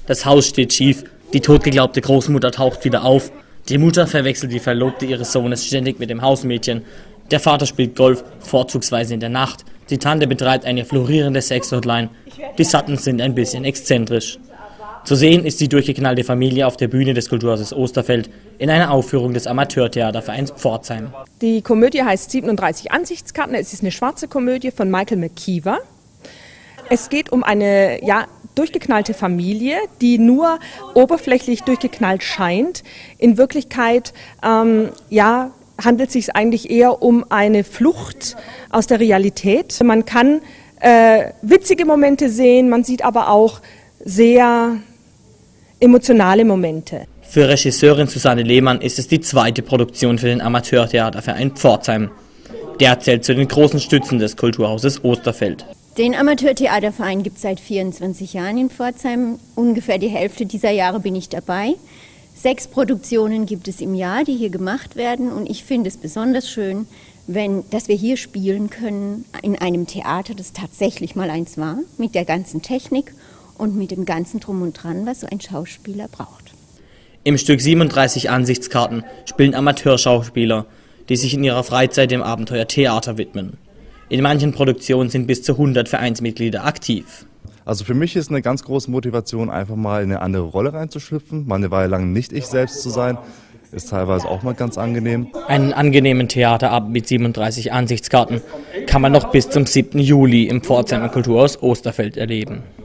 Das Haus steht schief, die totgeglaubte Großmutter taucht wieder auf, die Mutter verwechselt die Verlobte ihres Sohnes ständig mit dem Hausmädchen, der Vater spielt Golf, vorzugsweise in der Nacht, die Tante betreibt eine florierende Sex-Hotline, die Suttons sind ein bisschen exzentrisch. Zu sehen ist die durchgeknallte Familie auf der Bühne des Kulturhauses Osterfeld in einer Aufführung des Amateurtheatervereins Pforzheim. Die Komödie heißt 37 Ansichtskarten. Es ist eine schwarze Komödie von Michael McKeever. Es geht um eine durchgeknallte Familie, die nur oberflächlich durchgeknallt scheint. In Wirklichkeit handelt es sich eigentlich eher um eine Flucht aus der Realität. Man kann witzige Momente sehen, man sieht aber auch sehr emotionale Momente. Für Regisseurin Susanne Lehmann ist es die zweite Produktion für den Amateurtheaterverein Pforzheim. Der zählt zu den großen Stützen des Kulturhauses Osterfeld. Den Amateurtheaterverein gibt es seit 24 Jahren in Pforzheim. Ungefähr die Hälfte dieser Jahre bin ich dabei. 6 Produktionen gibt es im Jahr, die hier gemacht werden. Und ich finde es besonders schön, dass wir hier spielen können in einem Theater, das tatsächlich mal eins war, mit der ganzen Technik und mit dem ganzen Drum und Dran, was so ein Schauspieler braucht. Im Stück 37 Ansichtskarten spielen Amateurschauspieler, die sich in ihrer Freizeit dem Abenteuertheater widmen. In manchen Produktionen sind bis zu 100 Vereinsmitglieder aktiv. Also für mich ist eine ganz große Motivation, einfach mal in eine andere Rolle reinzuschlüpfen, mal eine Weile lang nicht ich selbst zu sein. Ist teilweise auch mal ganz angenehm. Einen angenehmen Theaterabend mit 37 Ansichtskarten kann man noch bis zum 7. Juli im Pforzheimer Kulturhaus Osterfeld erleben.